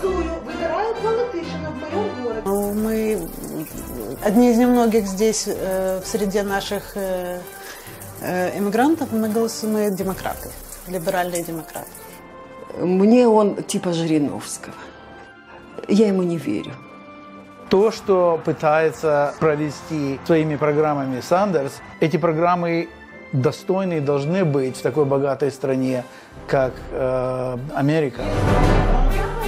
голосую, выбираю politician в моем городе. Мы одни из немногих здесь, в среде наших эмигрантов, мы голосуем демократов, либеральные демократы. Мне он типа Жириновского. Я ему не верю. То, что пытается провести своими программами Сандерс, эти программы достойны и должны быть в такой богатой стране, как Америка.